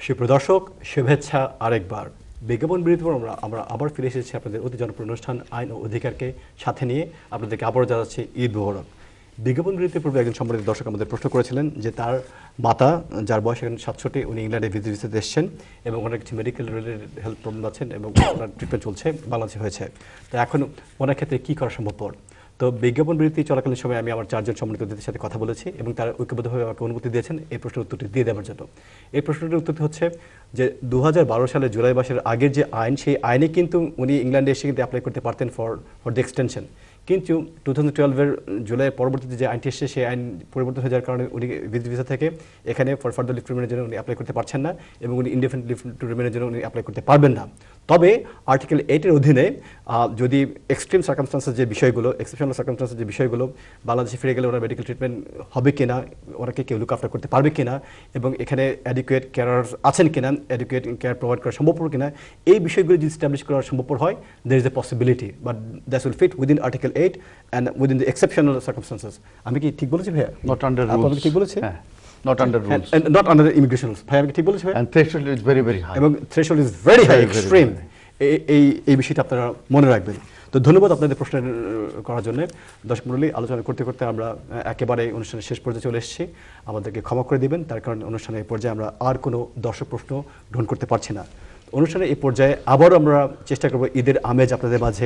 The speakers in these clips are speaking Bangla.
সুপ্রদর্শক শুভেচ্ছা আরেকবার বিজ্ঞাপন বিরতির পর আমরা আবার ফিরে এসেছি আপনাদের অতি জনপ্রিয় অনুষ্ঠান আইন ও অধিকারকে সাথে নিয়ে আপনাদেরকে আবারও জানাচ্ছি ঈদ মোবারক। বিজ্ঞাপন বিরতির পূর্বে একজন সম্মানিত দর্শক আমাদের প্রশ্ন করেছিলেন যে তার মাতা যার বয়স এখন 67 উনি ইংল্যান্ডে ভিজিটে এসেছেন এবং ওনার কিছু মেডিকেল রিলেটেড হেলথ প্রবলেম আছেন এবং ওনার ট্রিটমেন্ট চলছে, বাংলাদেশে হয়েছে। তো এখন ওনার ক্ষেত্রে কী করা সম্ভবপর? তো বিজ্ঞাপন বিরতি চলাকালীন সময় আমি আমার চারজন সম্মানিত অতিথির সাথে কথা বলেছি এবং তারা ঐক্যবদ্ধভাবে আমাকে অনুমতি দিয়েছেন এই প্রশ্নের উত্তরটি দিয়ে দেওয়ার জন্য। এই প্রশ্নটির উত্তরটি হচ্ছে যে 2012 সালে জুলাই মাসের আগের যে আইন, সেই আইনে কিন্তু উনি ইংল্যান্ডে এসে কিন্তু অ্যাপ্লাই করতে পারতেন ফর দ্য এক্সটেনশন, কিন্তু 2012-এর জুলাইয়ের পরবর্তীতে যে আইনটি এসেছে সেই আইন পরিবর্তন হয়ে যাওয়ার কারণে উনি ভিসা থেকে এখানে ফর ফার্দার লিভ টু রিমেনের জন্য উনি অ্যাপ্লাই করতে পারছেন না এবং উনি ইনডেফিনিট লিভ টু রিমেনের জন্য উনি অ্যাপ্লাই করতে পারবেন না। তবে আর্টিকেল 8-এর অধীনে যদি এক্সট্রিম সার্কামস্টান্সের যে বিষয়গুলো, এক্সেপশনাল সার্কামস্টান্সের যে বিষয়গুলো, বাংলাদেশে ফিরে গেলে ওনার মেডিকেল ট্রিটমেন্ট হবে কিনা, ওনাকে কেউ লুক আফটার করতে পারবে কিনা এবং এখানে অ্যাডিকুয়েট কেয়ারার্স আছেন কিনা, অ্যাডিকুয়েট কেয়ার প্রোভাইড করা সম্ভবপর কিনা, এই বিষয়গুলো যদি এস্টাবলিশ করা সম্ভবপর হয়, there is a possibility, but that will fit within article 8 and within the exceptional circumstances. আমি কি ঠিক বলেছি ভাইয়া? Not under rules. আপনি ঠিক বলেছেন? Not under rules. And not under the immigration rules. ভাইয়া আমি কি ঠিক বলেছি ভাইয়া? And threshold is very, very high. এবং threshold is very high, Very, very extreme. high. এই বিষয়টা আপনারা মনে রাখবেন। তো ধন্যবাদ আপনাদের প্রশ্ন করার জন্য। দর্শক মণ্ডলী, আলোচনা করতে করতে আমরা একেবারে অনুষ্ঠানের শেষ পর্যায়ে চলে এসেছি। আমাদেরকে ক্ষমা করে দিবেন, তার কারণে অনুষ্ঠানের এই পর্যায়ে আমরা আর কোনো দর্শক প্রশ্ন গ্রহণ করতে পারছি না। অনুষ্ঠানের এই পর্যায়ে আবারও আমরা চেষ্টা করব ঈদের আমেজ আপনাদের মাঝে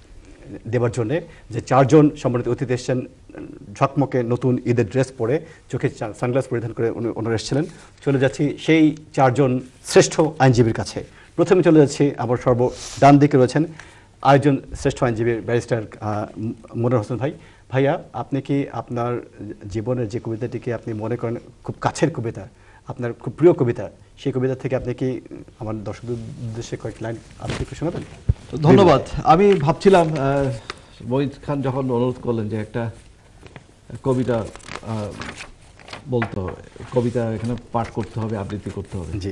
দেওয়ার জন্য। যে চারজন সম্মানিত অতিথি এসেছেন ঝকমকে নতুন ঈদের ড্রেস পরে, চোখে সানগ্লাস পরিধান করে ওনারা এসেছিলেন। চলে যাচ্ছি সেই চারজন শ্রেষ্ঠ আইনজীবীর কাছে। প্রথমে চলে যাচ্ছি আমার ডান দিকে রয়েছেন আরেকজন শ্রেষ্ঠ আইনজীবী ব্যারিস্টার মনির হোসেন ভাই। ভাইয়া, আপনি কি আপনার জীবনের যে কবিতাটিকে আপনি মনে করেন খুব কাছের কবিতা, আপনার খুব প্রিয় কবিতা, সেই কবিতা থেকে আপনি কি আমার দর্শকদের উদ্দেশ্যে কয়েকটি লাইন আপনি একটু শোনাবেন? ধন্যবাদ। আমি ভাবছিলাম মুইদ খান যখন অনুরোধ করলেন যে একটা কবিতা বলতে হবে, কবিতা এখানে পাঠ করতে হবে, আবৃত্তি করতে হবে। জি,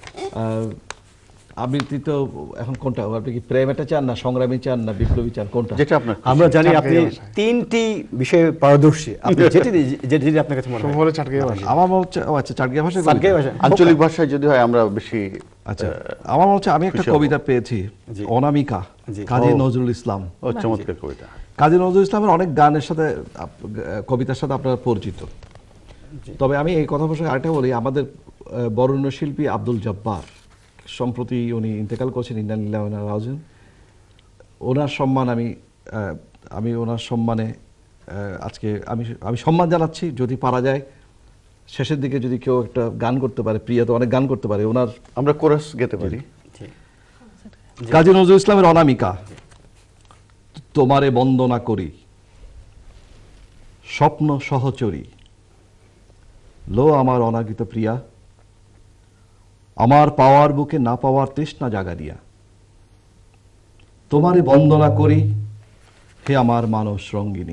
আবৃত্তি তো এখন কোনটা? আপনি কি প্রেমটা চান, না সংগ্রামী চান, না বিপ্লবী চান, কোনটা? যেটা আপনার আমরা জানি আপনি তিনটি বিষয়ে পারদর্শী, আপনি যেটি আপনার কাছে মনে হয়। আমার মনে হচ্ছে আচ্ছা চাটগিয়া ভাষা, আঞ্চলিক ভাষায় যদি হয় আমরা বেশি। আচ্ছা, আমার মনে হচ্ছে আমি একটা কবিতা পেয়েছি, অনামিকা, কাজী নজরুল ইসলাম। চমৎকার কবিতা। কাজী নজরুল ইসলামের অনেক গানের সাথে, কবিতার সাথে আপনারা পরিচিত। তবে আমি এই কথা বসে আরেকটা বলি, আমাদের বরেণ্য শিল্পী আব্দুল জব্বার সম্প্রতি উনি ইন্তেকাল করছেন, ইন্না লিল্লাহি ওয়া ইন্না ইলাইহি রাজিউন। ওনার সম্মান আমি ওনার সম্মানে আজকে আমি সম্মান জানাচ্ছি। যদি পারা যায় শেষের দিকে যদি কেউ একটা গান করতে পারে, প্রিয়া তো অনেক গান করতে পারে, ওনার আমরা কোরাস গেতে পারি। কাজী নজরুল ইসলামের অনামিকা। তোমারে বন্দনা করি স্বপ্ন সহচরী, লো আমার অনাগত প্রিয়া, আমার পাওয়ার বুকে না পাওয়ার তৃষ্ণা জাগা দিয়া, তোমারে বন্দনা করি হে আমার মানস রঙ্গিনী,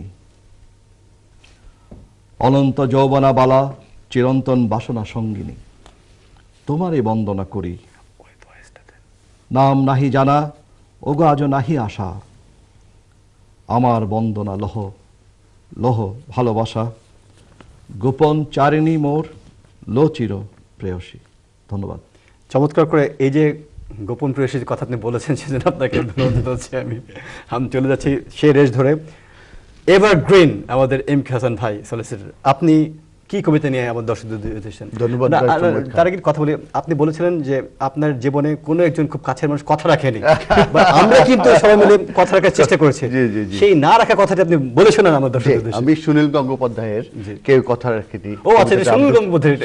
অনন্ত যৌবনা বালা চিরন্তন বাসনা সঙ্গিনী, তোমারে বন্দনা করি। নাম নাহি জানা ওগো আজ নাহি আশা, আমার বন্দনা লহ লহ ভালোবাসা, গোপন চারিণী মোর লো চির প্রেয়সী। ধন্যবাদ। চমৎকার করে এই যে গোপন প্রেয়সীর কথা আপনি বলেছেন, সেজন্য আপনাকে ধন্যবাদ দিচ্ছি। আমি চলে যাচ্ছি সেই রেশ ধরে। এভারগ্রিন আমাদের এম কে হাসান ভাই সলিসিটর, আপনি কি কবিতা নিয়ে আমার দর্শকদের দিয়েছেন? ধন্যবাদ। তার আগে কথা বলি, আপনি বলেছিলেন যে আপনার জীবনে কোনো একজন খুব কাছের মানুষ কথা রাখেনি, আমরা কিন্তু সবাই মিলে কথা রাখার চেষ্টা করেছি। সেই না রাখা কথাটি আপনি বলে শোনান আমার দর্শকদের। আমি সুনীল গঙ্গোপাধ্যায়ের কেউ কথা রাখেনি। ও আচ্ছা, সুনীল গঙ্গোপাধ্যায়।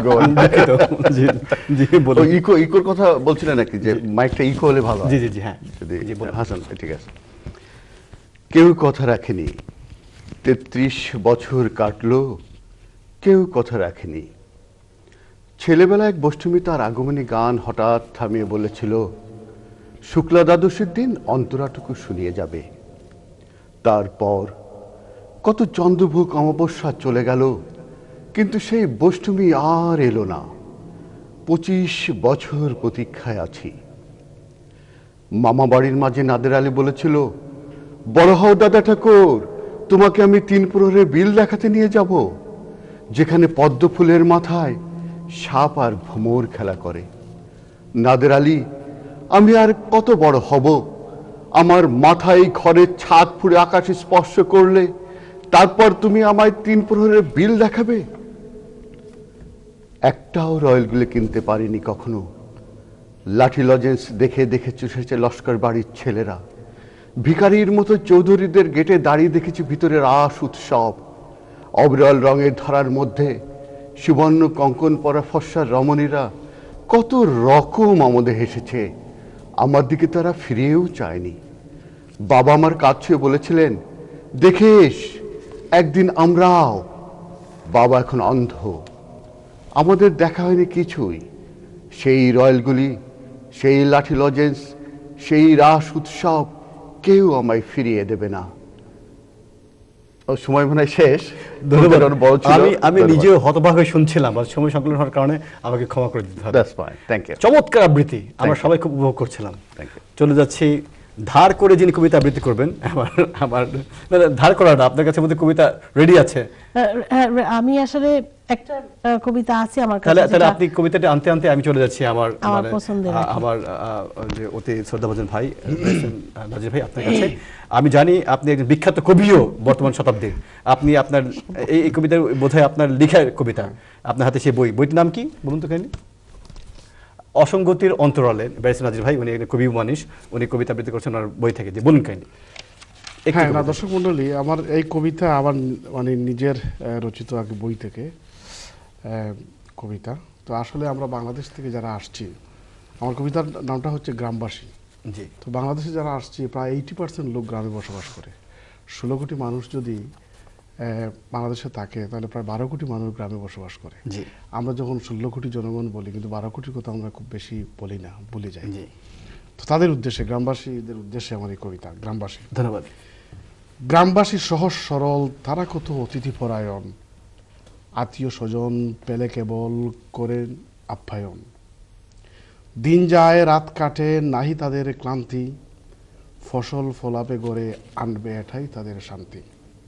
ইকোর কথা বলছিলেন নাকি, যে মাইকটা ইকো হলে ভালো? জি জি জি, হ্যাঁ হাসান, ঠিক আছে। কেউ কথা রাখেনি, 33 বছর কাটলো, কেউ কথা রাখেনি। ছেলেবেলা এক বষ্টমী তার আগমনী গান হঠাৎ থামিয়ে বলেছিল, শুক্লা দ্বাদশীর দিন অন্তরাটুকু শুনিয়ে যাবে। তারপর কত চন্দ্রভোগ অমাবস্যা চলে গেল, কিন্তু সেই বষ্টমী আর এলো না। 25 বছর প্রতীক্ষায় আছি। মামা বাড়ির মাঝে নাদের আলী বলেছিল, বড় হও দাদা ঠাকুর, তোমাকে আমি 3 প্রহরে বিল দেখাতে নিয়ে যাব, যেখানে পদ্ম ফুলের মাথায় সাপ আর ভ্রমর খেলা করে। নাদের আলী, আমি আর কত বড় হব? আমার মাথায় ঘরের ছাদ ফুঁড়ে আকাশে স্পর্শ করলে তারপর তুমি আমায় 3 প্রহরের বিল দেখাবে? একটাও রয়্যালগুলো কিনতে পারিনি কখনো। লাঠি লজেন্স দেখে দেখে চুষেছে লস্কর বাড়ির ছেলেরা। ভিখারির মতো চৌধুরীদের গেটে দাঁড়িয়ে দেখেছি ভিতরের রাস উৎসব। অবিরল রঙের ধারার মধ্যে সুবর্ণ কঙ্কন পরা ফর্সার রমণীরা কত রকম আমাদের হেসেছে। আমার দিকে তারা ফিরেও চায়নি। বাবা আমার কাছ ছুঁয়ে বলেছিলেন, দেখিস একদিন আমরাও। বাবা এখন অন্ধ, আমাদের দেখা হয়নি কিছুই। সেই রয়্যালগুলি, সেই লাঠি লজেন্স, সেই রাস উৎসব কেউ আমায় ফিরিয়ে দেবে না। সময় মনে হয় শেষ। ধন্যবাদ। বড় ছিল। আমি নিজেও হতবাক হয়ে শুনছিলাম, সময় সংকলন হওয়ার কারণে আমাকে ক্ষমা করে দিতে হবে। That's fine. Thank you. চমৎকার আবৃত্তি, আমরা সবাই খুব উপভোগ করছিলাম। Thank you. চলে যাচ্ছি ধার করে যিনি কবিতা আবৃত্তি করবেন। আমার ধার করাটা আপনার কাছে মধ্যে কবিতা রেডি আছে? আমি আসলে একটা কবিতা আছে আমার কাছে। তাহলে আপনি কবিতাটা আনতে আনতে আমি চলে যাচ্ছি আমার পছন্দের আমার যে অতি শ্রদ্ধাভাজন ভাই নাজির ভাই আপনার কাছে। আমি জানি আপনি একজন বিখ্যাত কবিও বর্তমান শতাব্দীর। আপনি আপনার এই কবিতা বোধহয় আপনার লেখার কবিতা, আপনার হাতে সেই বইটির নাম কি বলুন তো কাহিনী? অসঙ্গতির অন্তরালে। ব্যারিস্টার নাজির ভাই, উনি একজন কবি মানুষ, উনি কবিতা আবৃত্তি করছেন ওনার বই থেকে। যে বলুন কাহিনী। হ্যাঁ না, দর্শক মণ্ডলী, আমার এই কবিতা আমার মানে নিজের রচিত এক বই থেকে কবিতা। তো আসলে আমরা বাংলাদেশ থেকে যারা আসছি, আমার কবিতার নামটা হচ্ছে গ্রামবাসী। জি। তো বাংলাদেশে যারা আসছি প্রায় 80% লোক গ্রামে বসবাস করে। 16 কোটি মানুষ যদি বাংলাদেশে থাকে তাহলে প্রায় 12 কোটি মানুষ গ্রামে বসবাস করে। জি। আমরা যখন 16 কোটি জনগণ বলি, কিন্তু 12 কোটির কথা আমরা খুব বেশি বলি না, ভুলে যাই। জি। তো তাদের উদ্দেশ্যে, গ্রামবাসীদের উদ্দেশ্যে আমার এই কবিতা। গ্রামবাসী। ধন্যবাদ। গ্রামবাসী সহজ সরল, তারা কত অতিথিপরায়ণ। আত্মীয় স্বজন পেলে কেবল করেন আপ্যায়ন। দিন যায় রাত কাটে নাহি তাদের ক্লান্তি, ফসল ফলাবে গড়ে আনবে এটাই তাদের শান্তি।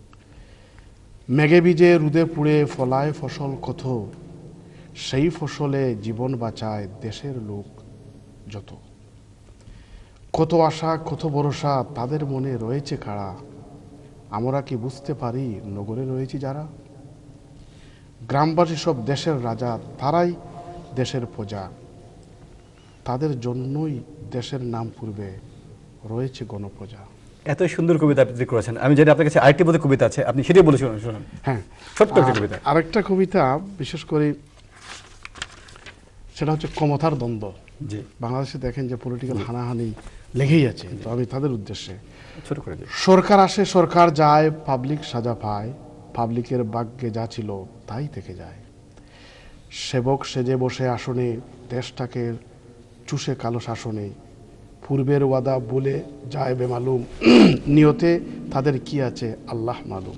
মেঘে বিজে রুদে পুড়ে ফলায় ফসল কত, সেই ফসলে জীবন বাঁচায় দেশের লোক যত। কত আশা কত ভরসা তাদের মনে রয়েছে কারা, আমরা কি বুঝতে পারি নগরে রয়েছি যারা। গ্রামবাসী সব দেশের রাজা, তারাই দেশের প্রজা, তাদের জন্যই দেশের নাম পূর্বে রয়েছে গণপ্রজা। এত সুন্দর কবিতা আবৃত্তি করেছেন। আমি জানি আপনার কাছে আরেকটি বোধহয় কবিতা আছে, আপনি সেটাই বলে শোনান। হ্যাঁ, ছোট্ট একটা কবিতা। আরেকটা কবিতা বিশেষ করে সেটা হচ্ছে ক্ষমতার দ্বন্দ্ব। জি। বাংলাদেশে দেখেন যে পলিটিক্যাল হানাহানি লেগেই আছে। তো আমি তাদের উদ্দেশ্যে, ছোট করে দিই। সরকার আসে সরকার যায়, পাবলিক সাজা পায়, পাবলিকের ভাগ্যে যা ছিল তাই থেকে যায়। সেবক সেজে বসে আসনে, দেশটাকে চুষে কালো শাসনে, পূর্বের ওয়াদা বলে যায় বেমালুম, নিয়তে তাদের কি আছে আল্লাহ মালুম।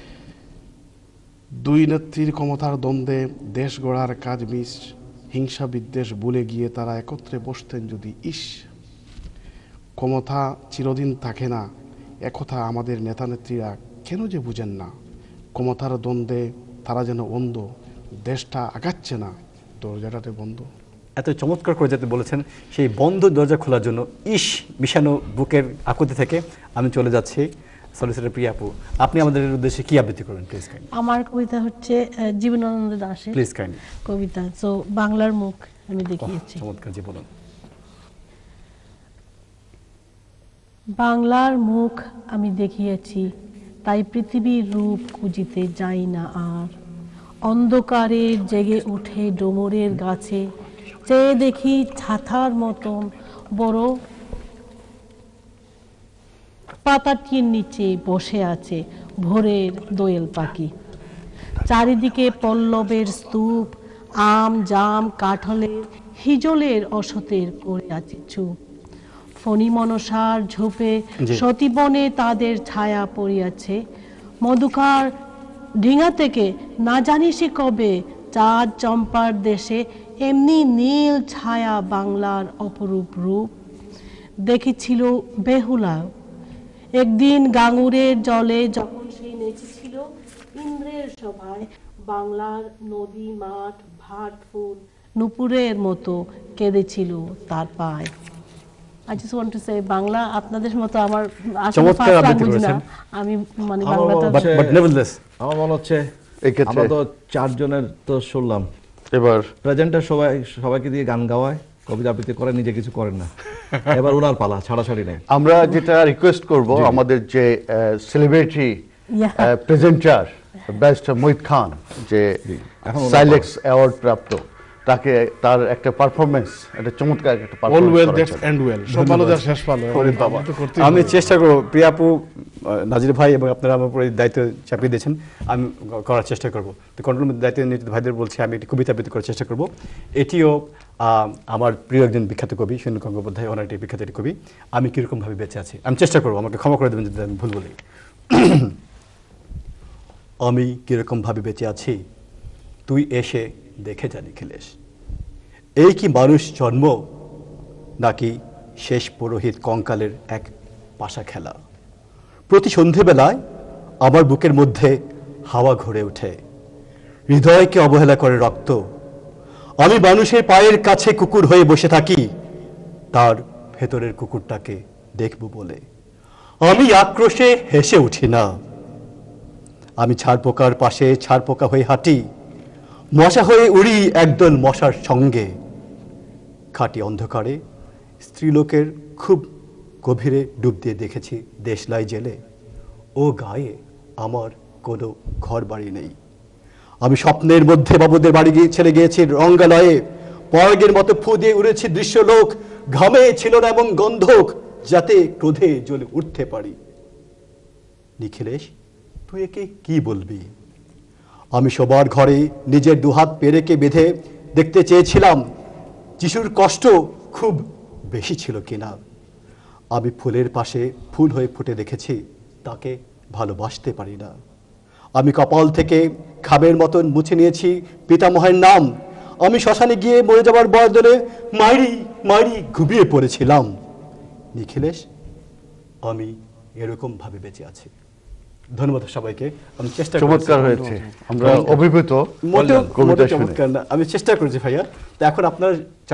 দুই নেত্রীর ক্ষমতার দ্বন্দ্বে দেশ গড়ার কাজ মিস, হিংসা বিদ্বেষ ভুলে গিয়ে তারা একত্রে বসতেন যদি, ইস ক্ষমতা চিরদিন থাকে না, একথা আমাদের নেতা নেত্রীরা কেন যে বুঝেন না। ক্ষমতার দ্বন্দ্বে তারা যেন অন্ধ, দেশটা আগাচ্ছে না, দরজাটাতে বন্ধ। এত চমৎকার করে যেতে বলেছেন, সেই বন্ধ দরজা খোলার জন্য ইস মিশানো বুকের আকুতি থেকে আমি চলে যাচ্ছি সলিসিটর প্রিয়া আপু, আপনি আমাদের উদ্দেশ্যে কি আবৃত্তি করবেন প্লিজ কাইন্ডলি? আমার কবিতা হচ্ছে জীবনানন্দ দাশের প্লিজ কাইন্ডলি কবিতা। সো বাংলার মুখ আমি দেখিয়েছি। চমৎকার, জি বলুন। বাংলার মুখ আমি দেখিয়েছি, তাই পৃথিবীর রূপ খুঁজিতে যাই না আর। অন্ধকারে জেগে উঠে ডোমরের গাছে, চেয়ে দেখি ছাতার মতন বড় পাতাটির নিচে বসে আছে ভোরের দোয়েল পাখি। চারিদিকে পল্লবের স্তূপ, আম জাম কাঠলের হিজলের অসতের করে আছে চুপ। ফণি মনসার ঝোপে সতীবনে তাদের ছায়া পড়িয়াছে। মধুকার ডিঙা থেকে না জানি সে কবে চাঁদ চম্পার দেশে এমনি নীল ছায়া বাংলার অপরূপ রূপ। দেখেছিল বেহুলা একদিন গাঙ্গুরের জলে যখন সে নেচেছিল ইন্দ্রের সভায়, বাংলার নদী মাঠ হার্টফুল নুপুরের মতো কেঁদেছিল তার পায়। I just want to say Bangla আপনাদের মতো আমার আসলে চমৎকার ফার্স্ট আবৃত্তি ল্যাঙ্গুয়েজ না, করেছেন। আমি মানে আমার বাংলাটা মনে but nevertheless আমার মনে হচ্ছে এক্ষেত্রে- আমরা তো 4 জনের তো শুনলাম, এবার প্রেজেন্টার সবাইকে দিয়ে গান গাওয়ায়, কবিতা আবৃত্তি করে, নিজে কিছু করেন না। এবার ওনার পালা, ছাড়াছাড়ি নেই। আমরা যেটা রিকোয়েস্ট করব আমাদের যে celebrity Yeah. Presenter barrister Muid Khan, যে এখন ওনার সাইলেক্স অ্যাওয়ার্ড প্রাপ্ত, তাকে তার একটা পারফরমেন্স, একটা চমৎকার একটা all performance well that's end well, সব ভালো যার শেষ ভালো। ওরে বাবা, আমরা তো করতেই আমি হবে। চেষ্টা করব, প্রিয়াপু, নাজির ভাই এবং আপনারা আমার উপরে দায়িত্ব চাপিয়ে দিয়েছেন, আমি করার চেষ্টা করব। তো কন্ট্রোল দায়িত্ব নিয়োজিত ভাইদের বলছি আমি একটি কবিতা আবৃত্তি করার চেষ্টা করব। এটিও আমার প্রিয় একজন বিখ্যাত কবি সুনীল গঙ্গোপাধ্যায়, ওনার একটি বিখ্যাত একটি কবি। আমি কীরকমভাবে বেঁচে আছি, আমি চেষ্টা করব, আমাকে ক্ষমা করে দেবেন যদি আমি ভুল বলি। আমি কীরকমভাবে বেঁচে আছি তুই এসে দেখে যা নিখিলেশ। এই কি মানুষ জন্ম, নাকি শেষ পুরোহিত কঙ্কালের এক পাশা খেলা? প্রতি সন্ধেবেলায় আমার বুকের মধ্যে হাওয়া ঘুরে ওঠে, হৃদয়কে অবহেলা করে রক্ত। আমি মানুষের পায়ের কাছে কুকুর হয়ে বসে থাকি, তার ভেতরের কুকুরটাকে দেখব বলে। আমি আক্রোশে হেসে উঠি না, আমি ছারপোকার পাশে ছারপোকা হয়ে হাঁটি, মশা হয়ে উড়ি একদল মশার সঙ্গে। খাঁটি অন্ধকারে স্ত্রীলোকের খুব গভীরে ডুব দিয়ে দেখেছি দেশলাই জেলে, ও গায়ে আমার কোনো ঘর বাড়ি নেই। আমি স্বপ্নের মধ্যে বাবুদের বাড়ি ছেড়ে গিয়েছি রঙ্গালয়ে, পরাগের মতো ফু দিয়ে উড়েছি দৃশ্যলোক, ঘামে ছিল না এবং গন্ধক, যাতে ক্রোধে জ্বলে উঠতে পারি। নিখিলেশ, তুই একে কি বলবি? আমি সবার ঘরে নিজের দুহাত পেরেকে বেঁধে দেখতে চেয়েছিলাম যিশুর কষ্ট খুব বেশি ছিল কিনা। আমি ফুলের পাশে ফুল হয়ে ফুটে দেখেছি, তাকে ভালোবাসতে পারি না। আমি কপাল থেকে খাবের মতন মুছে নিয়েছি পিতামহের নাম। আমি শ্মশানে গিয়ে মরে যাবার বদলে মাইরি মাইরি ঘুমিয়ে পড়েছিলাম। নিখিলেশ, আমি এরকম ভাবে বেঁচে আছি। ধন্যবাদ সবাইকে। আমি চেষ্টা চমৎকার হয়েছে, আমরা অভিভূত মোটেও কবিতা শুনে। চমৎকার না, আমি চেষ্টা করেছি ভাইয়া। তো এখন আপনার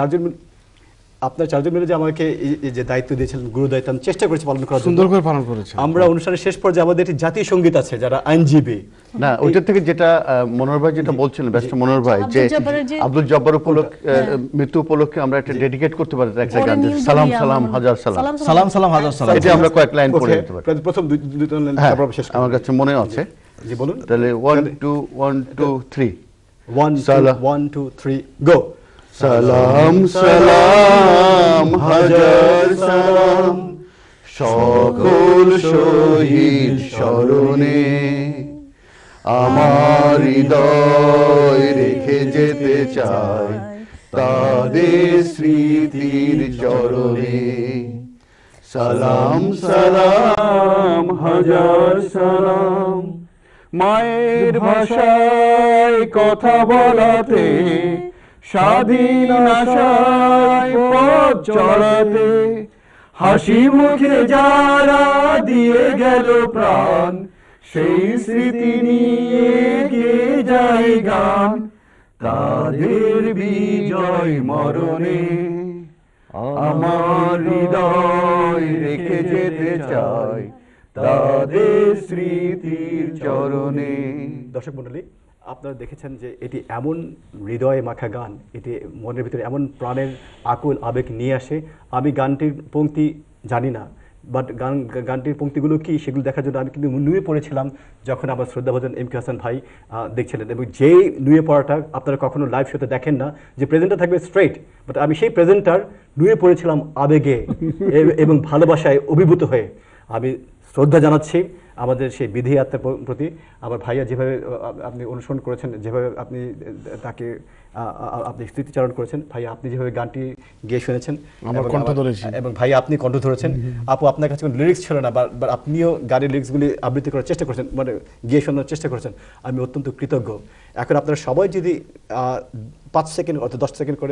চারজন মিলে যে আমাকে এই যে দায়িত্ব দিয়েছিলেন, গুরু দায়িত্ব, আমি চেষ্টা করেছি পালন করার জন্য। সুন্দর করে পালন করেছে। আমরা অনুষ্ঠানের শেষ পর্যায়ে আমাদের একটি জাতীয় সঙ্গীত আছে, যারা আইনজীবী। না, ওইটার থেকে যেটা মনোহর ভাই যেটা বলছিলেন, ব্যারিস্টার মনোহর ভাই, যে আব্দুল জব্বারের যে- আব্দুল জব্বার উপলক্ষে মৃত্যু উপলক্ষে আমরা একটা ডেডিকেট করতে পারি একটা গান, যে নিউ সালাম দিল্লি সালাম আমার- হাজার সালাম। সালাম সালাম হাজার সালাম। এটা আমরা কয়েক লাইন পড়ে Okay, দিতে পারি। প্রথম দুই তিন লাইন হ্যাঁ, তারপর শেষ করব। আমার কাছে মনে আছে। জি বলুন। তাহলে 1 2 3 1 2 3 গো। সালাম সালাম হাজার সালাম সকল শহীদ স্মরণে, আমার হৃদয় রেখে যেতে চাই তাদের স্মৃতির চরণে। সালাম সালাম হাজার সালাম, মায়ের ভাষায় কথা বলাতে, স্বাধীন আশায় পথ চলাতে, হাসি মুখে যারা দিয়ে গেল প্রাণ, সেই স্মৃতি নিয়ে গিয়ে যায় গান, তাদের বিজয় মরণে আমার হৃদয় রেখে যেতে চাই তাদের স্মৃতির চরণে। দর্শক মণ্ডলী, আপনারা দেখেছেন যে এটি এমন হৃদয়ে মাখা গান, এটি মনের ভিতরে এমন প্রাণের আকুল আবেগ নিয়ে আসে। আমি গানটির পংক্তি জানি না, বাট গানটির পংক্তিগুলো কি সেগুলো দেখার জন্য আমি কিন্তু নুয়ে পড়েছিলাম যখন আমার শ্রদ্ধাভাজন এম কে হাসান ভাই দেখছিলেন। এবং যেই নুয়ে পড়াটা আপনারা কখনো লাইভ শোতে দেখেন না, যে প্রেজেন্টার থাকবে স্ট্রেট, বাট আমি সেই প্রেজেন্টার নুয়ে পড়েছিলাম আবেগে এবং ভালোবাসায় অভিভূত হয়ে। আমি শ্রদ্ধা জানাচ্ছি আমাদের সেই বিধি আত্মার প্রতি। আমার ভাইয়া যেভাবে আপনি অনুসরণ করেছেন, যেভাবে আপনি তাকে আপনি স্মৃতিচারণ করেছেন, ভাইয়া আপনি যেভাবে গানটি গেয়ে শুনেছেন, এবং ভাইয়া আপনি কণ্ঠ ধরেছেন। আপু, আপনার কাছে কোনো লিরিক্স ছিল না, বা আপনিও গানের লিরিক্সগুলি আবৃত্তি করার চেষ্টা করেছেন, মানে গিয়ে শোনার চেষ্টা করেছেন। আমি অত্যন্ত কৃতজ্ঞ। এখন আপনারা সবাই যদি 5 সেকেন্ড অথবা 10 সেকেন্ড করে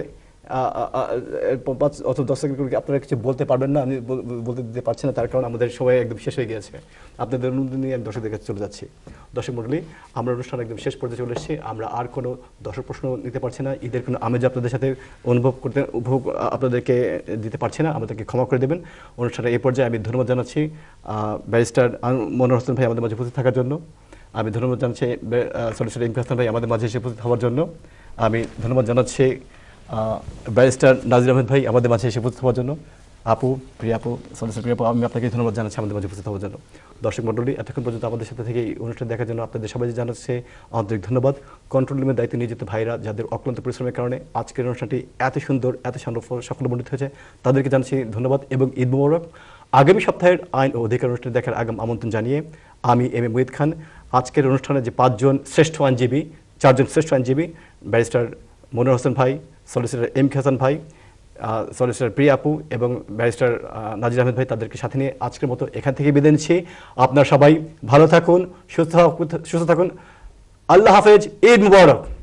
অথবা 10 সেকেন্ড করে আপনারা কিছু বলতে পারবেন না, আমি বলতে দিতে পারছি না, তার কারণ আমাদের সময় একদম শেষ হয়ে গিয়েছে। আপনাদের অনুমতি নিয়ে আমি দর্শকদের কাছে চলে যাচ্ছি। দর্শক মণ্ডলী, আমরা অনুষ্ঠান একদম শেষ পর্যায়ে চলে এসেছি। আমরা আর কোনো দর্শক প্রশ্ন নিতে পারছি না, ঈদের কোনো আমেজ আপনাদের সাথে উপভোগ আপনাদেরকে দিতে পারছি না, আমাদেরকে ক্ষমা করে দেবেন। অনুষ্ঠানের এই পর্যায়ে আমি ধন্যবাদ জানাচ্ছি ব্যারিস্টার মনোহর হোসেন ভাই আমাদের মাঝে উপস্থিত থাকার জন্য। আমি ধন্যবাদ জানাচ্ছি সলিসিটর এম হাসান ভাই আমাদের মাঝে এসে উপস্থিত হওয়ার জন্য। আমি ধন্যবাদ জানাচ্ছি ব্যারিস্টার নাজির আহমেদ ভাই আমাদের মাঝে এসে উপস্থিত হওয়ার জন্য। আপু, প্রিয়া আপু, সলিসিটর প্রিয়া আপু, আমি আপনাকে ধন্যবাদ জানাচ্ছি আমাদের মাঝে উপস্থিত হওয়ার জন্য। দর্শক মণ্ডলী, এতক্ষণ পর্যন্ত আমাদের সাথে থেকে এই অনুষ্ঠান দেখার জন্য আপনাদের সবাই জানাচ্ছে আন্তরিক ধন্যবাদ। কন্ট্রোল রুমের দায়িত্ব নিয়োজিত ভাইরা যাদের অক্লান্ত পরিশ্রমের কারণে আজকের অনুষ্ঠানটি এত সুন্দর, এত সফলমণ্ডিত হয়েছে, তাদেরকে জানাচ্ছি ধন্যবাদ এবং ঈদ মোবারক। আগামী সপ্তাহের আইন ও অধিকার অনুষ্ঠান দেখার আগাম আমন্ত্রণ জানিয়ে আমি এম এ মুইদ খান আজকের অনুষ্ঠানে যে 4জন শ্রেষ্ঠ আইনজীবী, 4জন শ্রেষ্ঠ আইনজীবী ব্যারিস্টার মনোহর হোসেন ভাই, সলিসিটর এম হাসান ভাই, সলিসিটর প্রিয়া আপু এবং ব্যারিস্টার নাজির আহমেদ ভাই, তাদেরকে সাথে নিয়ে আজকের মতো এখান থেকে বিদায় নিচ্ছি। আপনারা সবাই ভালো থাকুন, সুস্থ থাকুন। আল্লাহ হাফেজ, ঈদ মুবারক।